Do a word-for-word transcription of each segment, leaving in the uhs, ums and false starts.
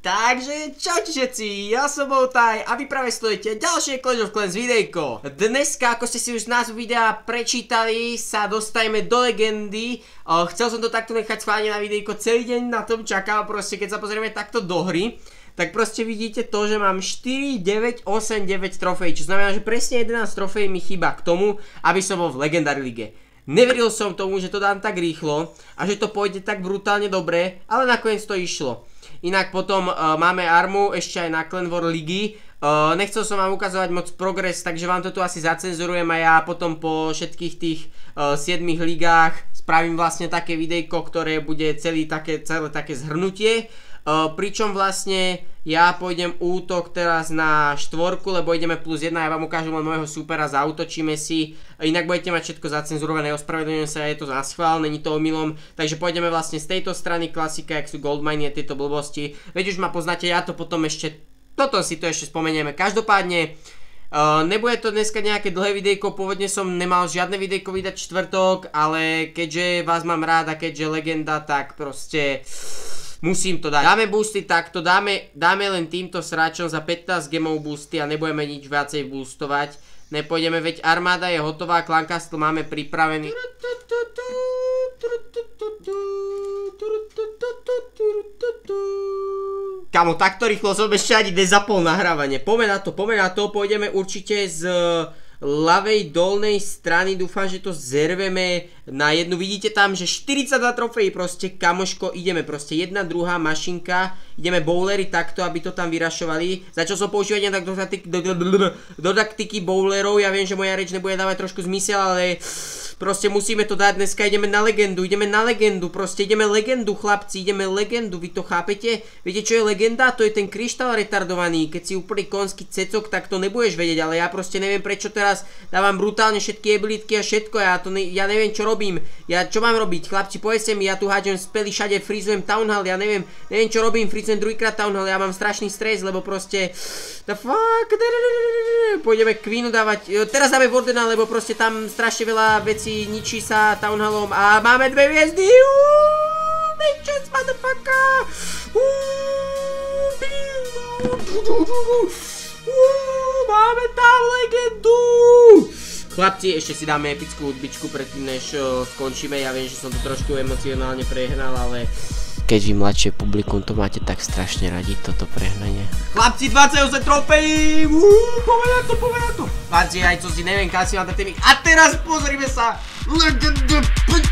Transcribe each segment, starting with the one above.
Takže čaute všetci, ja som Bowtie a vy práve sledujete ďalšie Clash of Clans videjko. Dneska, ako ste si už z názvu videa prečítali, sa dostaneme do legendy. Chcel som to takto nechať schválne na videjko, celý deň na tom čakal, proste keď sa pozrieme takto do hry, tak proste vidíte to, že mám štyri, deväť, osem, deväť trofejí, čo znamená, že presne jedenásť trofejí mi chýba k tomu, aby som bol v Legendary lige. Neveril som tomu, že to dám tak rýchlo a že to pôjde tak brutálne dobre, ale nakoniec to išlo. Inak potom uh, máme armu ešte aj na Clan War ligy. Uh, nechcel som vám ukazovať moc progres, takže vám to tu asi zacenzurujem a ja potom po všetkých tých uh, siedmich ligách spravím vlastne také videjko, ktoré bude celý také, celé také zhrnutie. Uh, pričom vlastne ja pôjdem útok teraz na štvorku, lebo ideme plus jedna, ja vám ukážem len môjho supera, zautočíme si, inak budete mať všetko zacenzurované, ospravedlňujem sa, je to na schvál, není to omylom, takže pôjdeme vlastne z tejto strany, klasika, jak sú goldminy a tieto blbosti, veď už ma poznáte, ja to potom ešte, toto si to ešte spomenieme, každopádne, uh, nebude to dneska nejaké dlhé videjko, pôvodne som nemal žiadne videjko vydať čtvrtok, ale keďže vás mám rád a keďže legenda, tak proste musím to dať. Dáme boosty takto, dáme, dáme len týmto sráčom za pätnásť gemov boosty a nebudeme nič viacej boostovať. Nepôjdeme, veď armáda je hotová, Clan Castle máme pripravený. Kamo, takto rýchlo som ešte ani nezapol nahrávanie. Poďme na to, poďme na to, pôjdeme určite z ľavej dolnej strany, dúfam, že to zerveme na jednu, vidíte tam, že štyridsaťdva trofejí, proste kamoško, ideme, proste jedna, druhá mašinka, ideme bowlery takto, aby to tam vyrašovali, začal som používať tak do, do, do, do, do taktiky bowlerov, ja viem, že moja reč nebude dávať trošku zmysel, ale proste musíme to dať, dneska ideme na legendu, ideme na legendu, proste ideme legendu, chlapci, ideme legendu, vy to chápete? Viete, čo je legenda? To je ten kryštál retardovaný, keď si úplný konský cecok, tak to nebudeš vedieť, ale ja proste neviem, prečo teraz dávam brutálne všetky abilitky a všetko, ja, to ne, ja neviem, čo robím, ja čo mám robiť, chlapci, povedzte mi, ja tu hádžem spely všade, frizujem townhall, ja neviem, neviem čo robím, frizujem druhýkrát townhall, ja mám strašný stres, lebo proste, the fuck, pôjdeme Queenu dávať, teraz dáme Wardena, lebo proste tam strašne veľa vecí ničí sa townhallom a máme dve hviezdy, uuuu, make chance, motherfucker, uuuu, máme tam legendu. Chlapci, ešte si dáme epickú hudbičku predtým, než uh, skončíme. Ja viem, že som to trošku emocionálne prehnal, ale keď vy mladšie publikum to máte tak strašne radi, toto prehnanie. Chlapci, dvadsaťosem trofejí, poďme na to, poďme na to. Chlapci, aj co si neviem, kam si mám dať. A teraz pozrime sa. Legenda.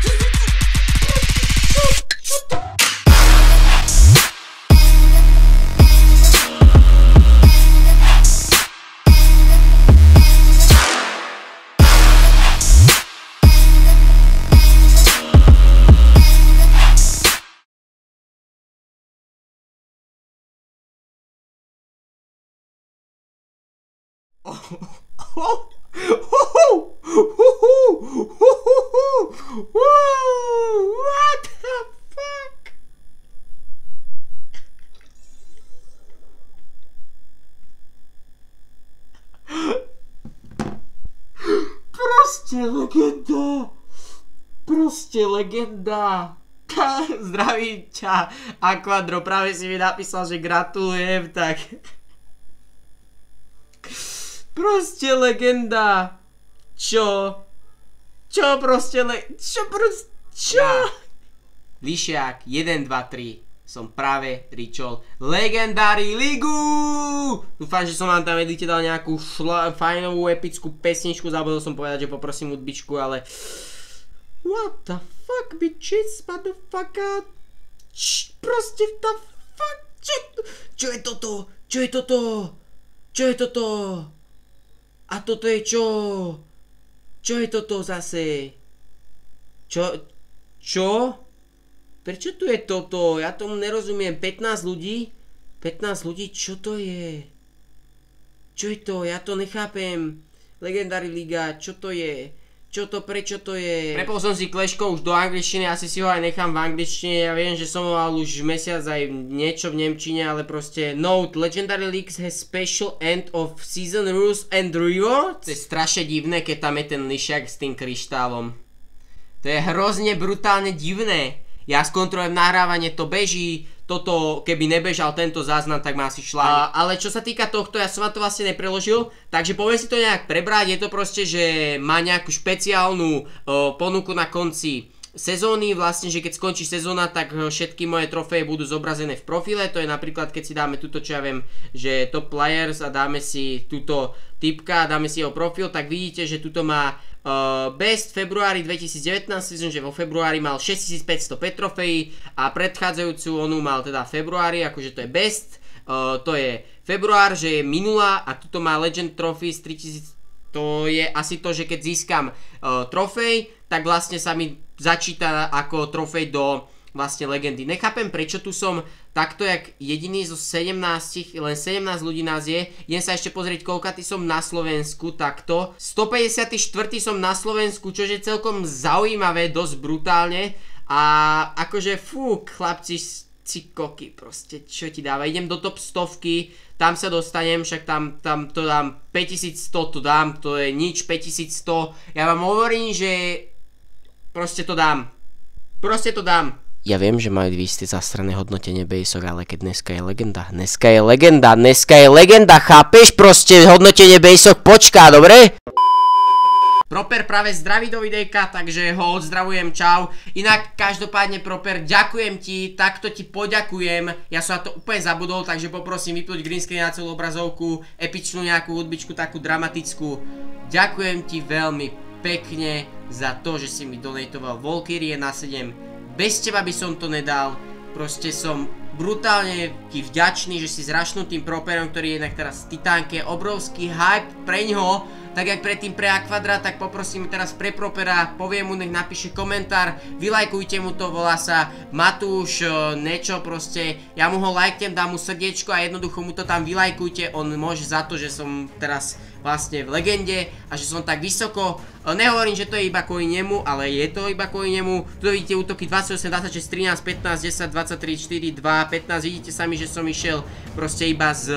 What the fuck? Proste legenda. Proste legenda. Zdravím ťa, Aquadro, práve si mi napísal, že gratulujem, tak proste legenda. Čo? Čo proste le... Čo proste... Čo? Ja. Lišiak, jeden, dva, tri. Som práve ričol Legendary ligu. Dúfam, že som vám tam edite dal nejakú šla... fajnovú epickú pesničku. Zabudol som povedať, že poprosím hudbičku, ale what the fuck, bitches, motherfucker. Č... Proste the fuck. Čo... Čo je toto? Čo je toto? Čo je toto? A toto je čo? Čo je toto zase? Čo? Čo? Prečo tu je toto? Ja tomu nerozumiem. pätnásť ľudí? pätnásť ľudí? Čo to je? Čo je to? Ja to nechápem. Legendary liga, čo to je? Čo to, prečo to je? Prepol som si Clashko už do angličtiny, asi si ho aj nechám v angličtine. Ja viem, že som mal už mesiac aj niečo v nemčine, ale proste note, Legendary Leagues has special end of season rules and rewards. To je strašne divné, keď tam je ten lišiak s tým kryštálom. To je hrozne brutálne divné. Ja skontrolujem nahrávanie, to beží, toto, keby nebežal tento záznam, tak má asi šláne. Ale čo sa týka tohto, ja som vám to vlastne nepreložil, takže poviem si to nejak prebrať, je to proste, že má nejakú špeciálnu uh, ponuku na konci sezóny, vlastne, že keď skončí sezóna, tak všetky moje trofeje budú zobrazené v profile, to je napríklad, keď si dáme túto, čo ja viem, že top players a dáme si túto typka a dáme si jeho profil, tak vidíte, že tuto má Uh, best februári dvetisícdevätnásť, myslím, že vo februári mal šesťtisícpäťsto päť trofejí a predchádzajúcu onu mal teda februári, akože to je best, uh, to je február, že je minulá a tuto má legend trophy z tritisíc, to je asi to, že keď získam uh, trofej, tak vlastne sa mi začíta ako trofej do vlastne legendy. Nechápem, prečo tu som takto jak jediný zo sedemnásť, len sedemnásť ľudí nás je. Idem sa ešte pozrieť, koľkatý som na Slovensku, takto. stopäťdesiatštyri som na Slovensku, čo je celkom zaujímavé, dosť brutálne. A akože fú, chlapci, si koky, proste, čo ti dáva. Idem do top stovky, tam sa dostanem, však tam, tam to dám päťtisícsto, to dám, to je nič, päťtisícsto. Ja vám hovorím, že proste to dám. Proste to dám. Ja viem, že majú isté zastrané hodnotenie bejsok, ale keď dneska je legenda, dneska je legenda, dneska je legenda, chápeš? Proste hodnotenie bejsok počká, dobre? Proper práve zdraví do videjka, takže ho odzdravujem, čau. Inak každopádne Proper, ďakujem ti, takto ti poďakujem. Ja som na to úplne zabudol, takže poprosím vypnúť green screen na celú obrazovku, epičnú nejakú hudbičku, takú dramatickú. Ďakujem ti veľmi pekne za to, že si mi donatoval Valkyrie na sedem. Bez teba by som to nedal, proste som brutálne ti vďačný, že si zrašnutým Properom, ktorý je inak teraz v Titánke, obrovský hype pre ňoho, tak jak predtým pre Aquadra, tak poprosím teraz pre Propera, poviem mu, nech napíše komentár, vylajkujte mu to, volá sa Matúš, niečo proste, ja mu ho lajknem, dám mu srdiečko a jednoducho mu to tam vylajkujte, on môže za to, že som teraz vlastne v legende a že som tak vysoko. Nehovorím, že to je iba kvôli nemu, ale je to iba kvôli nemu. Tu vidíte útoky dvadsaťosem, dvadsaťšesť, trinásť, pätnásť, desať, dvadsaťtri, štyri, dva, pätnásť. Vidíte sami, že som išiel proste iba z,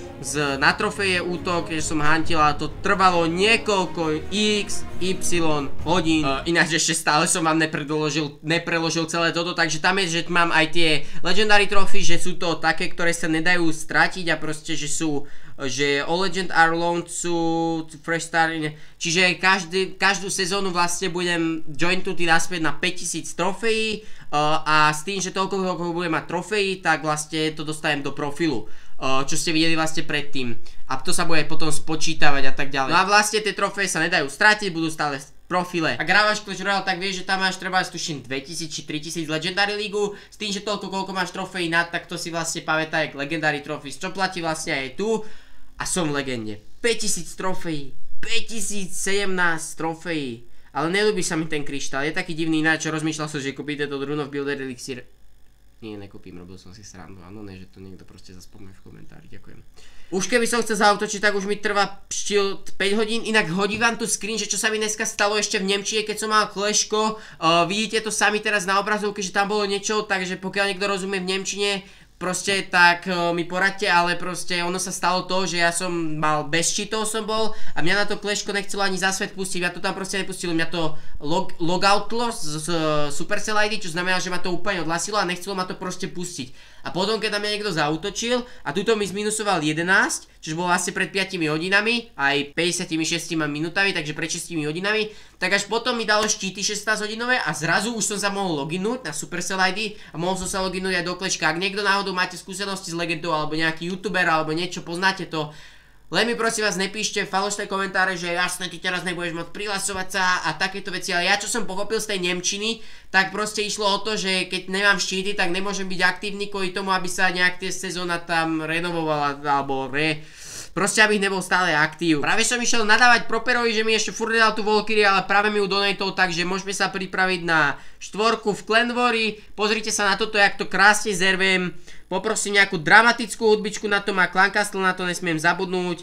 z na trofeje útok, že som hantil, ale to trvalo niekoľko x, y hodín. Uh, ináč ešte stále som vám nepreložil, nepreložil celé toto, takže tam je, že mám aj tie legendary trophy, že sú to také, ktoré sa nedajú stratiť a proste, že sú že all legend are loaned sú fresh start, čiže každý, každú sezónu vlastne budem jointnutý naspäť na päťtisíc trofejí uh, a s tým, že toľko, koľko budem mať trofejí, tak vlastne to dostanem do profilu, uh, čo ste videli vlastne predtým a to sa bude potom spočítavať a tak ďalej. No a vlastne tie trofeje sa nedajú stratiť, budú stále v profile. Ak hrávaš Clash Royale, tak vieš, že tam máš treba tuším dvetisíc či tritisíc Legendary League, s tým, že toľko, koľko máš trofejí nad, tak to si vlastne pamätá jak Legendary Trophies, čo platí vlastne aj tu. A som v legende. päťtisíc trofejí. päťtisícsedemnásť trofejí. Ale nelúbi sa mi ten kryštál. Je taký divný, ináč rozmýšľal som, že kúpite to Rune of Builder Elixir. Nie, nekúpim, robil som si srandu. Áno, ne, že to niekto proste zaspomne v komentári. Ďakujem. Už keby som chcel zautočiť, tak už mi trvá pštil päť hodín. Inak hodí vám tu screen, že čo sa mi dneska stalo ešte v Nemčine, keď som mal Clashko. Uh, vidíte to sami teraz na obrazovke, že tam bolo niečo, takže pokiaľ niekto rozumie v Nemčine, proste tak uh, mi poradte, ale proste ono sa stalo to, že ja som mal bez cheatov som bol a mňa na to Clashko nechcelo ani za svet pustiť, ja to tam proste nepustilo, mňa to log, logoutlo z, z Supercell í dé, čo znamená, že ma to úplne odhlasilo a nechcelo ma to proste pustiť. A potom, keď na mňa niekto zautočil a tuto mi zminusoval jedenásť, čo bolo vlastne pred piatimi hodinami, aj päťdesiatšesť minútami, takže pred šiestimi hodinami, tak až potom mi dalo štíty šestnásť hodinové a zrazu už som sa mohol loginúť na Supercell í dé a mohol som sa loginúť aj do Clashka. Ak niekto náhodou máte skúsenosti s legendou alebo nejaký youtuber alebo niečo, poznáte to, len mi prosím vás nepíšte falošné komentáre, že jasné, ty teraz nebudeš môcť prihlasovať sa a takéto veci, ale ja čo som pochopil z tej nemčiny, tak proste išlo o to, že keď nemám štíty, tak nemôžem byť aktívny kvôli tomu, aby sa nejak tie sezóna tam renovovala alebo re... Proste abych nebol stále aktív. Práve som išiel nadávať Properovi, že mi ešte furt nedal tú Valkyrie, ale práve mi ju donatol, takže môžeme sa pripraviť na štvorku v Clanvory. Pozrite sa na toto, jak to krásne zervem. Poprosím nejakú dramatickú hudbičku na to, má Clan Castle, na to nesmiem zabudnúť.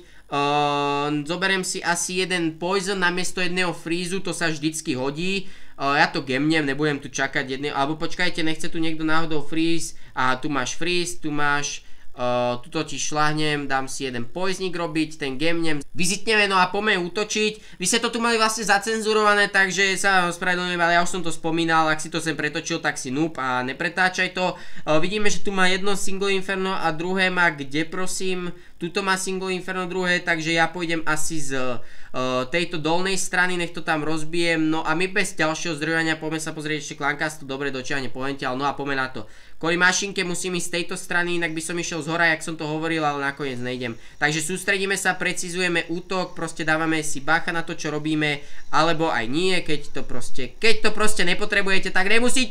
Uh, zoberiem si asi jeden Poison namiesto jedného Freezu, to sa vždycky hodí. Uh, ja to gemnem, nebudem tu čakať jedného, alebo počkajte, nechce tu niekto náhodou Freeze. A tu máš Freeze, tu máš Uh, tuto ti šľahnem, dám si jeden poizník robiť, ten gemnem, vyzitneme, no a poďme útočiť. Vy ste to tu mali vlastne zacenzurované, takže sa ospravedlňujem, ale ja už som to spomínal, ak si to sem pretočil, tak si noob a nepretáčaj to. Uh, vidíme, že tu má jedno single inferno a druhé má kde, prosím? Tuto má single inferno druhé, takže ja pôjdem asi z uh, tejto dolnej strany, nech to tam rozbijem. No a my bez ďalšieho zdrojania poďme sa pozrieť ešte klankastu, dobre dočiahne pohentiaľ, no a poďme na to. Kvôli mašinke musím ísť z tejto strany, inak by som išiel z hora, jak som to hovoril, ale nakoniec nejdem. Takže sústredíme sa, precizujeme útok, proste dávame si bacha na to, čo robíme, alebo aj nie, keď to proste, keď to proste nepotrebujete, tak nemusíte.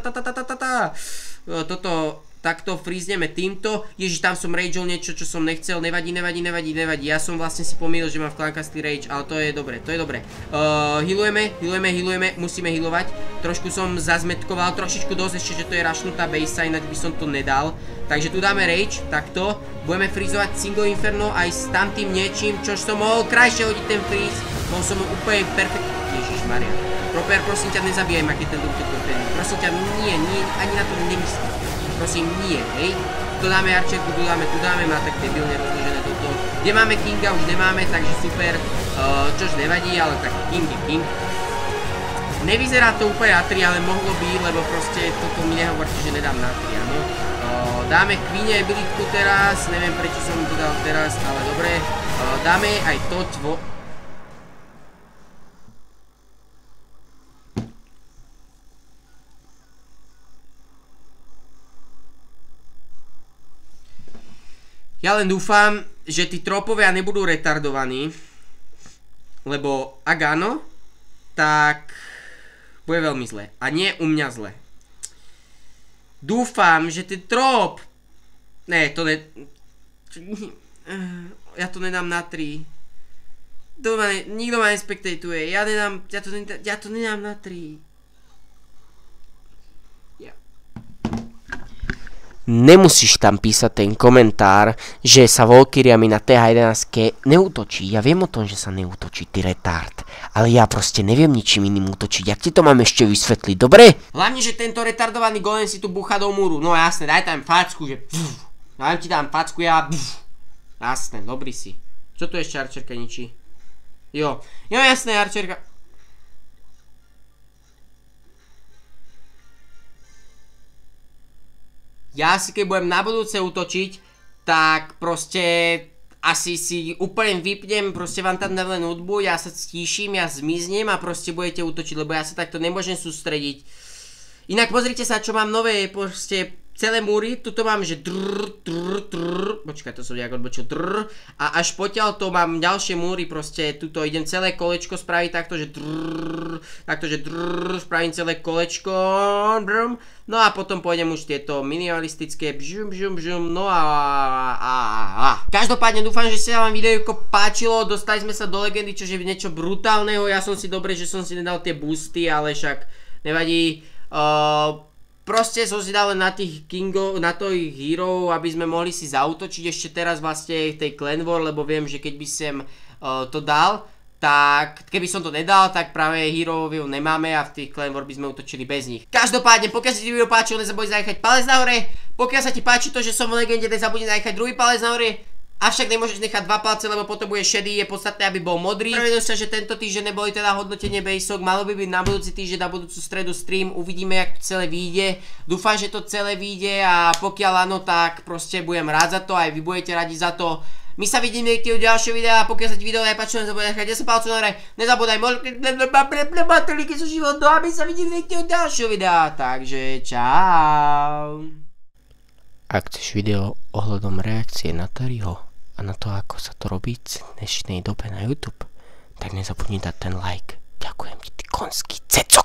Toto takto frízneme týmto. Ježiš, tam som rageol niečo, čo som nechcel, nevadí, nevadí, nevadí, nevadí. Ja som vlastne si pomýlil, že mám v klankastý rage, ale to je dobre, to je dobre. Uh, healujeme, healujeme, healujeme, musíme healovať. Trošku som zazmetkoval, trošičku dosť ešte, že to je rashnutá base, inak by som to nedal. Takže tu dáme rage, takto. Budeme freezovať single inferno aj s tamtým niečím, čo som mohol krajšie hodiť ten freeze. Mohol som ho úplne perfektne. Ježišmaria. Proper, prosím ťa, nezabíjaj ma, keď ten dom te konfredný. Prosím ťa, nie, nie, ani na to nemyslím. Prosím, nie, hej. Tu dáme arčerku, tu dáme, tu dáme, má tak debilne rozložené toto. Kde máme kinga, už nemáme, takže super. Uh, čož nevadí, ale tak king je king. Nevyzerá to úplne na tri, ale mohlo by, lebo proste toto mi nehovorte, že nedám na tri, áno. Uh, dáme Queenie abilitku teraz, neviem prečo som to dal teraz, ale dobre. Uh, dáme aj to tvo... Ja len dúfam, že tí tropovia nebudú retardovaní, lebo ak áno, tak bude veľmi zle. A nie u mňa zle. Dúfam, že ten trop... Ne, to ne... Ja to nedám na tri. Nikto ma nespektatuje. Ja nedám... Ja to, nedám, ja to nedám na tri. Nemusíš tam písať ten komentár, že sa Valkyriami na té há jedenásť neútočí. Ja viem o tom, že sa neútočí, ty retard. Ale ja proste neviem ničím iným útočiť. Jak ti to mám ešte vysvetliť, dobre? Hlavne, že tento retardovaný golem si tu búcha do múru. No jasne, daj tam facku, že... Daj ti tam facku, ja... Jasne, dobrý si. Čo tu ešte arčerka ničí? Jo, jo jasné, arčerka... Ja si keď budem na budúce útočiť, tak proste asi si úplne vypnem, proste vám tam dám len hudbu, ja sa stíšim, ja zmiznem a proste budete útočiť, lebo ja sa takto nemôžem sústrediť. Inak pozrite sa, čo mám nové, proste celé múry, tuto mám, že drrr, drrr, drrr, počkaj, to som nejak odbočil, drrr, a až potiaľ to mám ďalšie múry, proste tuto idem celé kolečko spraviť takto, že drrr, takto, že drrr, spravím celé kolečko, brum, no a potom pôjdem už tieto minimalistické, bžum, bžum, bžum, no a, a, a. Každopádne dúfam, že sa vám videjko páčilo, dostali sme sa do legendy, čože je niečo brutálneho, ja som si dobre, že som si nedal tie boosty, ale však nevadí, uh, proste som si dal len na tých kingov, na tých hero, aby sme mohli si zautočiť ešte teraz vlastne tej clan war, lebo viem, že keď by som uh, to dal, tak keby som to nedal, tak práve hero nemáme a v tých clan war by sme utočili bez nich. Každopádne, pokiaľ sa ti video páčilo, nezabudni zanechať palec nahore, pokiaľ sa ti páči to, že som v legende, nezabudni zanechať druhý palec nahore. Avšak nemôžeš nechať dva palce, lebo potom bude šedý, je podstatné, aby bol modrý. Pravidlo sa, že tento týždeň neboli teda hodnotenie baseok, malo by byť na budúci týždeň, na budúcu stredu stream, uvidíme, jak to celé vyjde. Dúfam, že to celé vyjde a pokiaľ áno, tak proste budem rád za to, aj vy budete radi za to. My sa vidíme niekedy v ďalšie videa a pokiaľ sa ti video nepáčilo, nezabudaj nechať desať palcov nahore, nezabudaj baterky sú život, no a my sa vidíme niekedy v ďalšie videa, takže čau. Ak chceš video ohľadom reakcie na Terryho a na to, ako sa to robí v dnešnej dobe na YouTube, tak nezabudni dať ten like. Ďakujem ti, ty konský ceco.